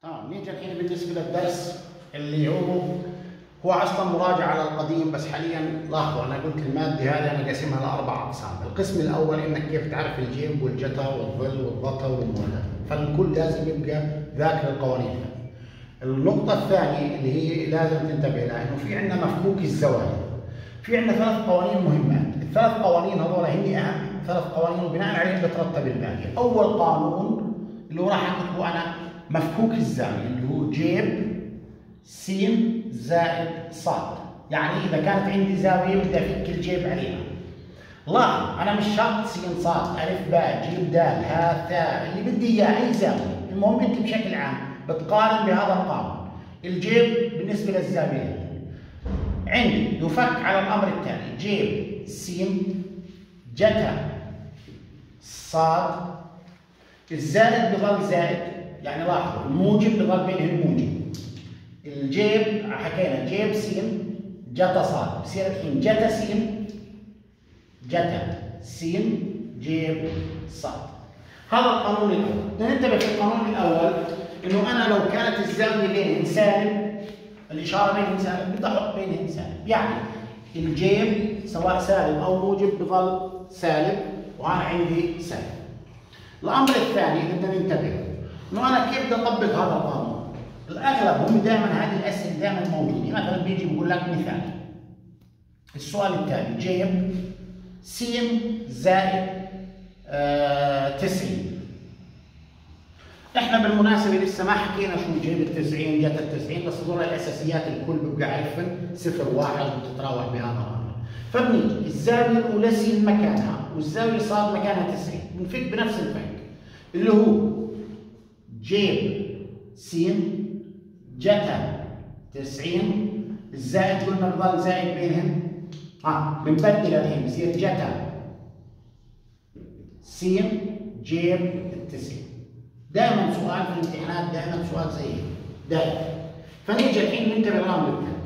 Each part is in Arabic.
نيجي الحين بالنسبه للدرس اللي هو اصلا مراجعه على القديم، بس حاليا لاحظوا انا قلت الماده هذه انا قاسمها لاربع اقسام. القسم الاول انك كيف تعرف الجيب والجتا والظل والضغط والمولد، فالكل لازم يبقى ذاكر القوانين. النقطه الثانيه اللي هي لازم تنتبه لها انه في عندنا مفكوك الزوايا. في عندنا ثلاث قوانين مهمات، الثلاث قوانين هذول هن اهم ثلاث قوانين وبناء عليهم بترتب الباقي. اول قانون اللي هو راح اكتبه انا مفكوك الزاويه اللي هو جيب س زائد ص، يعني اذا كانت عندي زاويه بدي افك الجيب عليها. لاحظ انا مش شرط س ص الف باء ج د ه ثاء اللي بدي اياه اي زاويه، المهم انت بشكل عام بتقارن بهذا القانون. الجيب بالنسبه للزاويه عندي يفك على الامر التالي: جيب س جتا ص، الزائد بظل زائد، يعني لاحظوا الموجب بظل بينهم موجب. الجيب حكينا جيب س جتا ص، بصير الحين جتا س جتا س جيب ص. هذا القانون الاول. ننتبه في القانون الاول انه انا لو كانت الزاويه بينهم سالب، الاشاره بينهم سالب، بدي احط بينهم سالب، يعني الجيب سواء سالب او موجب بظل سالب وانا عندي سالب. الامر الثاني بدنا ننتبه انه انا كيف بدي اطبق هذا القانون. الاغلب هم دائما هذه الاسئله دائما موجوده، مثلا بيجي بيقول لك مثال السؤال التالي: جيب س زائد 90. احنا بالمناسبه لسه ما حكينا شو جيب ال 90 جت ال 90، بس هذول الاساسيات الكل بيبقى عارفهم، 0 1 وتتراوح بهذا الامر. فبنيجي الزاويه الاولى س مكانها والزاويه ص مكانها 90، بنفك بنفس الفك اللي هو جيب س جتا 90 الزائد قلنا بضل زائد بينهم، بنبدل الحين بصير جتا س جيب 90. دائما سؤال في الامتحانات، دائما سؤال زي هيك دائما. فنيجي الحين ننتبه للامر الثاني.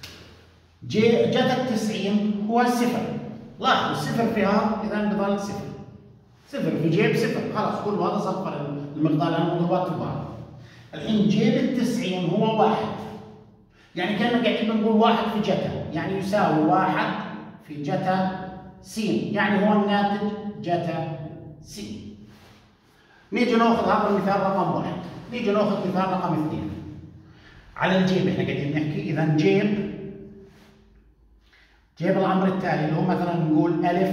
جتا 90 هو الصفر، لاحظوا الصفر فيها اذا بضل صفر، صفر في جيب صفر، خلاص كل هذا صفر المقدار لانه مضروبات في بعض. الحين جيب ال 90 هو واحد، يعني كنا قاعدين بنقول واحد في جتا، يعني يساوي واحد في جتا س، يعني هو الناتج جتا س. نيجي ناخذ هذا المثال رقم واحد، نيجي ناخذ مثال رقم اثنين. على الجيب احنا قاعدين نحكي، اذا جيب الامر التالي اللي هو مثلا نقول الف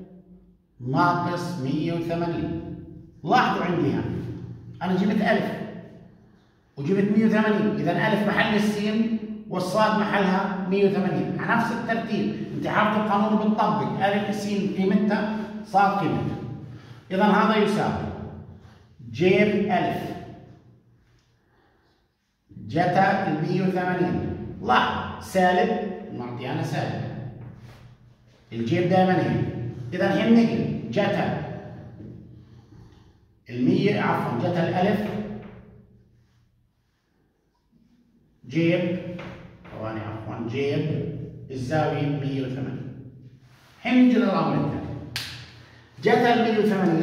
ناقص 180. لاحظوا عندي هنا انا جبت الف وجبت 180، اذا الف محل السين والصاد محلها 180 على نفس الترتيب. انت حافظ القانون بتطبق الف السين قيمتها صاد قيمتها. اذا هذا يساوي جيب الف جتا ال 180، لاحظ سالب نعطي انا سالب، الجيب دائما هنا. اذا هنا نجي جتا ال 100 عفوا جتا الالف جيب ثواني عفوا جيب الزاويه 180. الحين نجي للامر الثاني. جتا ال 180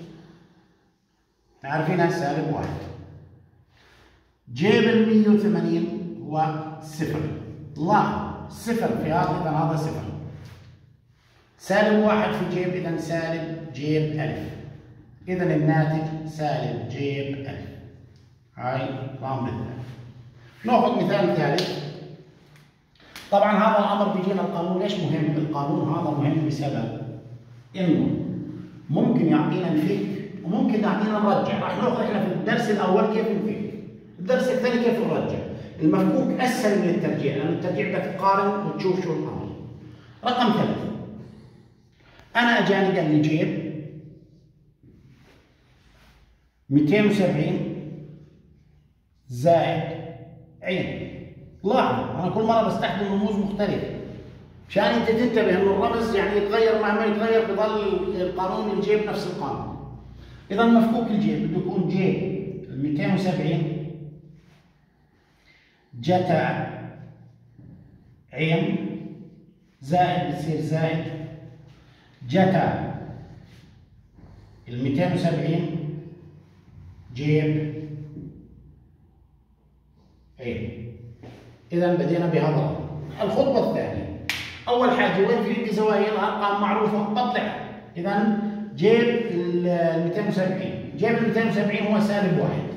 عارفينها سالب واحد، جيب ال 180 هو صفر، لاحظ صفر في هذا، اذا هذا صفر، سالب واحد في جيب اذا سالب جيب الف، اذا الناتج سالب جيب الف. هاي الامر الثاني. ناخذ مثال ثالث. طبعا هذا الامر بيجينا القانون ليش مهم؟ القانون هذا مهم بسبب انه ممكن يعطينا نفك وممكن يعطينا نرجع. راح ناخذ احنا في الدرس الاول كيف نفك، الدرس الثاني كيف نرجع. المفكوك اسهل من الترجيع، لان الترجيع بدك تقارن وتشوف شو الامر. رقم ثلاثة، انا اجاني قال لي جيب 270 زائد عين. لاحظوا انا كل مره بستخدم رموز مختلفه مشان انت تنتبه انه الرمز يعني يتغير مهما يتغير بظل القانون الجيب نفس القانون. اذا مفكوك الجيب بده يكون جيب 270 جتا عين زائد بتصير زائد جتا ال 270 جيب عين. إذا بدينا بهذا. الخطوة الثانية، أول حاجة وين في عندي زوايا الأرقام معروفة بطلع. إذا جيب ال 270، جيب ال 270 هو -1.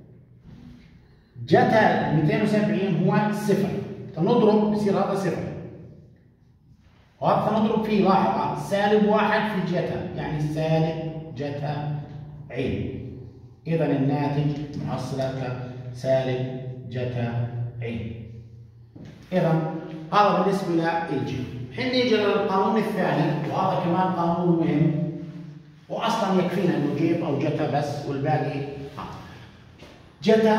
جتا 270 هو 0، فنضرب بصير هذا 0. وهذا نضرب فيه، لاحظ -1 في جتا يعني سالب جتا عين. إذا الناتج محصلته سالب جتا عين. إذا هذا بالنسبة للجيم. الحين نيجي للقانون الثاني، وهذا كمان قانون مهم، وأصلا يكفينا إنه جيب أو جتا بس والباقي جتا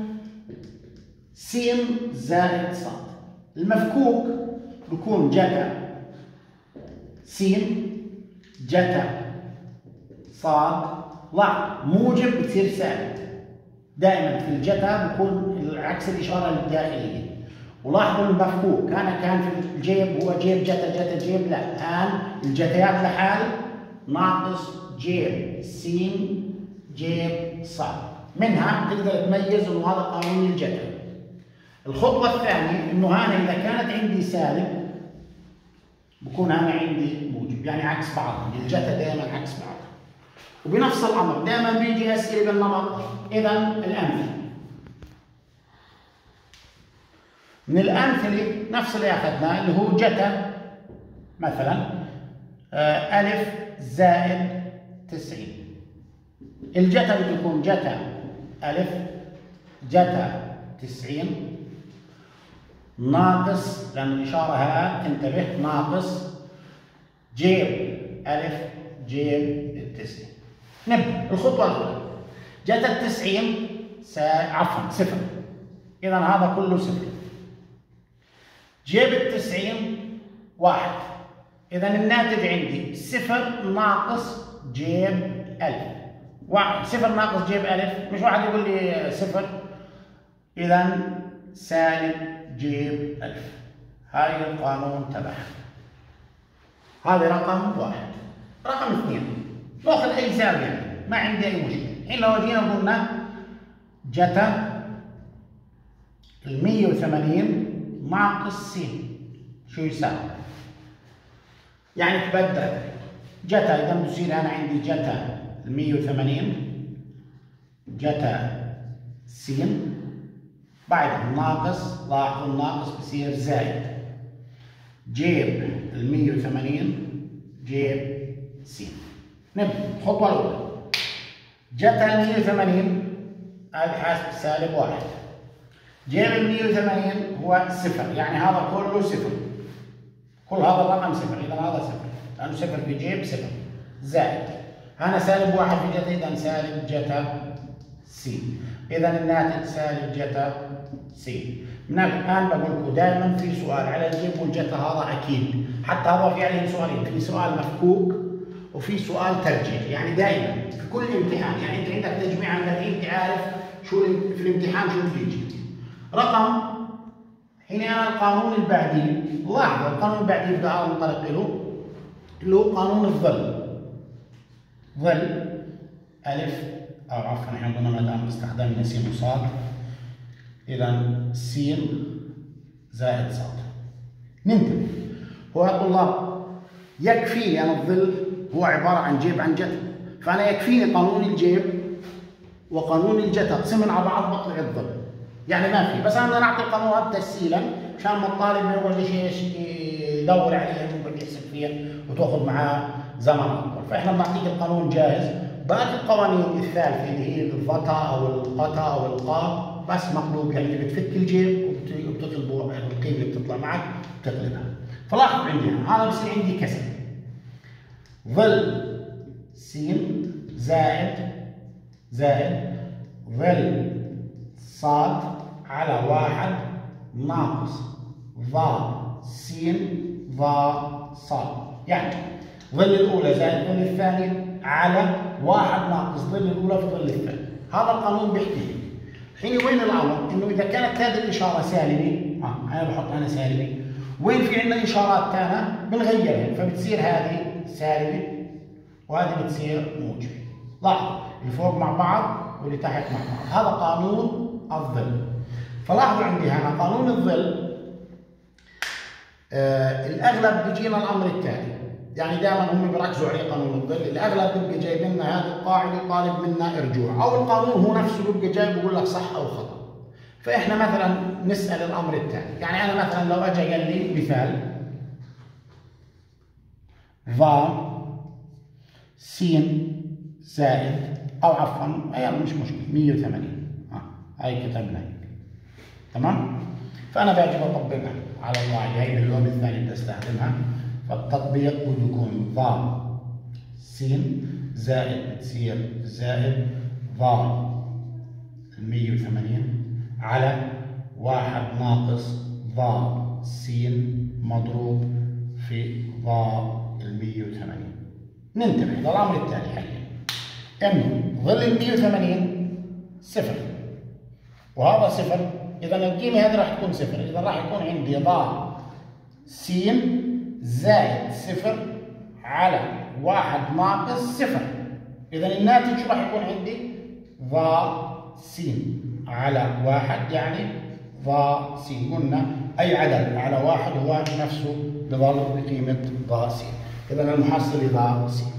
س زائد ص. المفكوك بيكون جتا س جتا صاد. لاحظ موجب بتصير سالب. دائما في الجتا بيكون عكس الإشارة الداخلية. ولاحظوا المفكوك كان في الجيب هو جيب جتا جتا جيب، لا الآن الجتيات لحال ناقص جيب س جيب ص. منها تقدر تميز انه هذا قانون الجتا. الخطوة الثانية انه هنا إذا كانت عندي سالب بكون هنا عندي موجب، يعني عكس بعض. الجتا دائما عكس بعض. وبنفس الأمر دائما بيجي أسئلة بالنمط. إذا الأمثلة، من الأمثلة نفس اللي أخذناه اللي هو جتا مثلا ألف زائد 90. الجتا بده يكون جتا ألف جتا 90 ناقص، لأن الإشارة ها تنتبه، ناقص جيب ألف جيب 90. نبدأ الخطوة الأولى. جتا 90 عفوا 0، إذا هذا كله 0. جيب 90 1، إذا الناتج عندي 0 ناقص جيب 1000. 0 ناقص جيب 1000، مش واحد يقول لي 0. إذا سالب جيب 1000. هاي القانون تبعها. هذا رقم 1. رقم 2 ناخذ أي زاوية، ما عندي أي مشكلة. الحين لو جينا قلنا جتا 180 ناقص س شو يساوي؟ يعني تبدل جتا. إذا بصير أنا عندي جتا 180 جتا س بعد الناقص، لاحظوا الناقص بصير زائد جيب 180 جيب س. نبدأ الخطوة الأولى. جتا 180 هذا حاسب سالب 1. جيب 180 هو 0، يعني هذا كله 0. كل هذا الرقم 0، إذا هذا 0 لأنه 0 في جيب 0 زائد هنا سالب 1 في جتا، إذا سالب جتا س. إذا الناتج سالب جتا س. من الآن بقول لكم دائما في سؤال على الجيب والجتا، هذا أكيد. حتى هذا في عليه سؤالين، في سؤال مفكوك وفي سؤال ترجيح. يعني دائما في كل امتحان، يعني أنت عندك تجميع عملية، أنت عارف شو في الامتحان شو بيجي. رقم هنا القانون البعدي. لاحظوا القانون البعدي بدي انطلق له اللي هو قانون الظل. ظل ألف أو عفوا احنا قلنا ما دام استخدمنا س وصاد، إذا س زائد صاد. ننتبه، هو يا طلاب يكفيني أنا الظل هو عبارة عن جيب عن جتا، فأنا يكفيني قانون الجيب وقانون الجتا اقسمهم على بعض بطلع الظل. يعني ما في، بس انا بدنا نعطي القانون هذا تسهيلا عشان ما الطالب ما يقعدش يدور عليها ويقعد يحسب فيها وتاخذ معاه زمن اطول. فاحنا بنعطيك القانون جاهز. باقي القوانين الثالثه اللي هي الظتا او القتا او القا بس مقلوب، يعني بتفك الجيب وبتطلبوا القيمه اللي بتطلع معك بتقلبها. فلاحظ عندي هذا بصير عندي كسر. ظل س زائد ظل صاد على 1 ناقص ظا س ظا صاد. يعني ظل الأولى زائد ظل الثانية على 1 ناقص ظل الأولى في ظل الثانية. هذا القانون بيحكي لي. الحين وين الأمر؟ إنه إذا كانت هذه الإشارة سالبة، أنا بحط هنا سالبة، وين في عندنا إشارات ثانية بنغيرها، فبتصير هذه سالبة وهذه بتصير موجبة. لاحظ اللي فوق مع بعض واللي تحت مع بعض. هذا قانون الظل. فلاحظوا عندي هنا قانون الظل الاغلب بيجينا الامر التالي، يعني دائما هم بيركزوا عليه قانون الظل، الاغلب بيبقى جايب لنا هذه القاعده طالب منا ارجوع، او القانون هو نفسه بيبقى جايب بيقول لك صح او خطا. فاحنا مثلا نسال الامر التالي، يعني انا مثلا لو اجى قال لي مثال ظا س زائد او عفوا مش مشكله 180 هاي كتبنا هيك تمام. فانا باجي بطبقها على القاعده هي باللون الثاني بدي استخدمها، فالتطبيق بده يكون ظا س زائد بتصير زائد ظا 180 على 1 ناقص ظا س مضروب في ظا 180. ننتبه للامر التالي حاليا انه ظل 180 صفر وهذا صفر، اذا القيمه هذه راح تكون صفر، اذا راح يكون عندي ظا س زائد صفر على 1 ناقص صفر، اذا الناتج شو راح يكون عندي؟ ظا س على 1، يعني ظا س. قلنا اي عدد على 1 هو نفسه بظل بقيمه ظا س، اذا المحصله ظا س.